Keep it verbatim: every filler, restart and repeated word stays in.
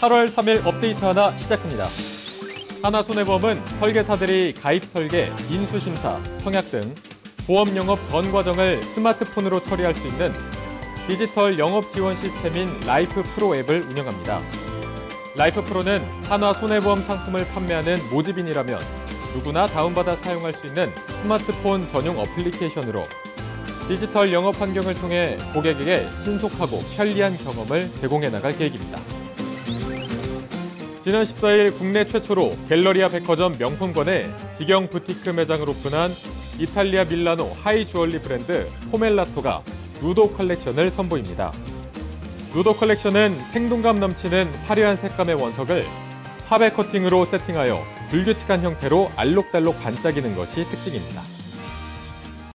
팔월 삼일 업데이트 하나 시작합니다. 하나손해보험은 설계사들이 가입 설계, 인수심사, 청약 등 보험 영업 전 과정을 스마트폰으로 처리할 수 있는 디지털 영업 지원 시스템인 라이프 프로 앱을 운영합니다. 라이프 프로는 하나손해보험 상품을 판매하는 모집인이라면 누구나 다운받아 사용할 수 있는 스마트폰 전용 어플리케이션으로 디지털 영업 환경을 통해 고객에게 신속하고 편리한 경험을 제공해 나갈 계획입니다. 지난 십사일 국내 최초로 갤러리아 백화점 명품관에 직영 부티크 매장을 오픈한 이탈리아 밀라노 하이 주얼리 브랜드 포멜라토가 누도 컬렉션을 선보입니다. 누도 컬렉션은 생동감 넘치는 화려한 색감의 원석을 화백 커팅으로 세팅하여 불규칙한 형태로 알록달록 반짝이는 것이 특징입니다.